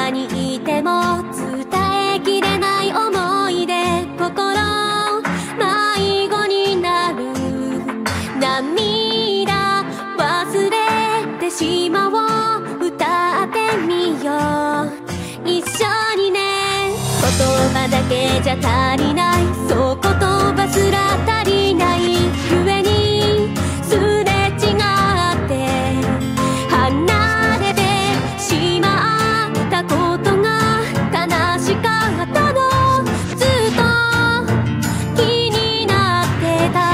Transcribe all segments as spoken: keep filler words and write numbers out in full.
ばにいても伝えきれない思い出、心迷子になる涙忘れてしまおう、歌ってみよう一緒にね。言葉だけじゃ足りない、そう言葉すら足りないゆえにすれ違って離れてしまったことが悲しかったの、ずっと気になってた。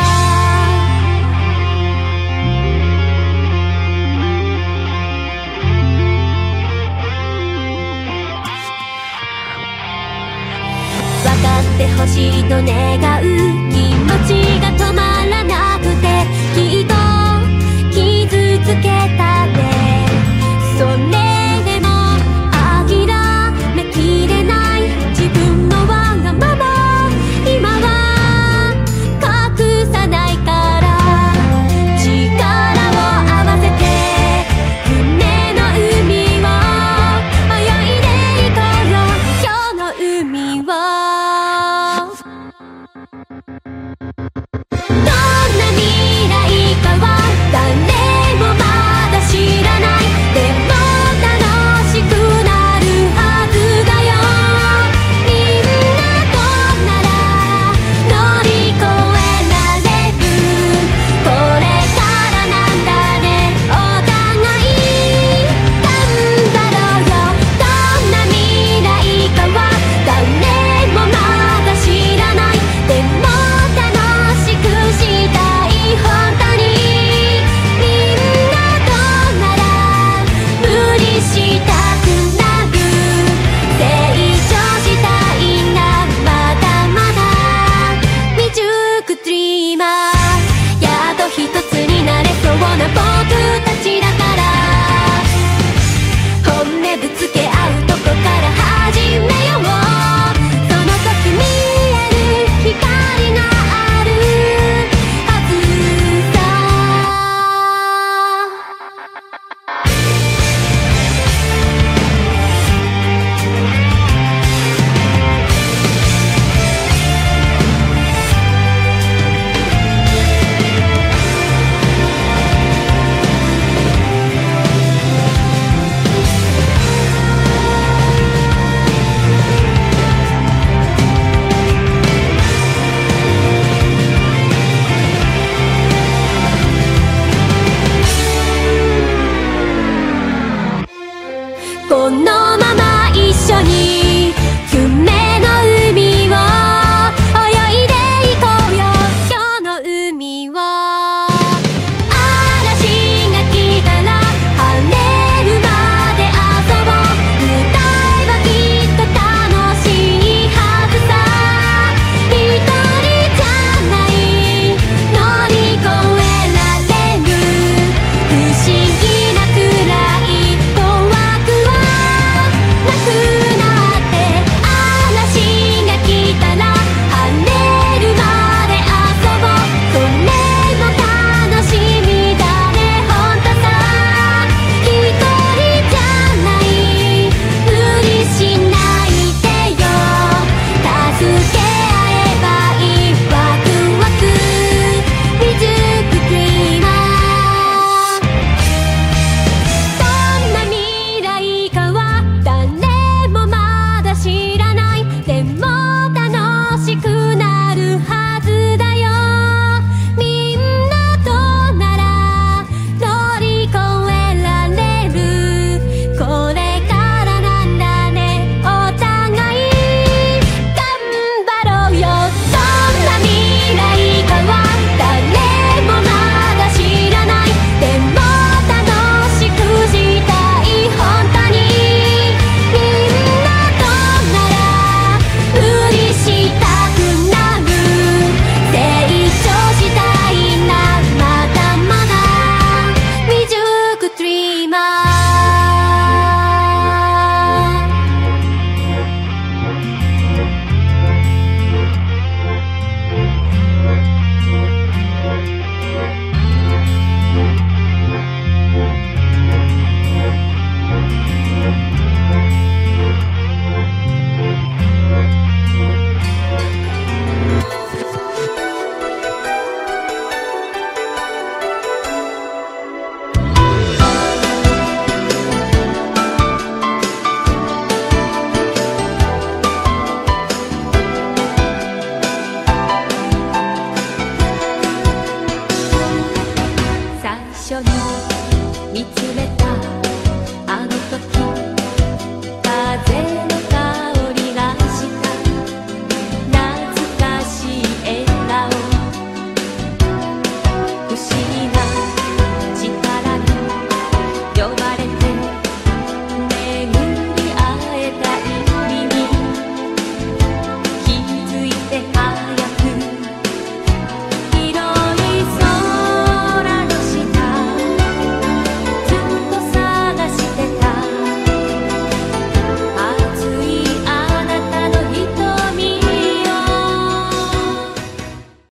分かってほしいと願う気持ちが止まらなくて、きっと傷つけたね。それでも諦めきれない自分のわがまま、今は隠さないから力を合わせて夢の海を泳いでいこうよ、今日の海を。どんな未来かは誰もまだ知らない、でも楽しくなるはずだよ。みんなとなら乗り越えられる、これからなんだね、お互い頑張ろうよ。どんな未来かは誰もまだ知らない、でも楽しくしたい本当に。みんなとなら無理したくなる、成長したいな、まだまだ未熟ドリーマー、やっと一つになれそうな僕たちだから、本音ぶつけ合うとこから始めよう。その時見える光があるはずさ。このまま一緒に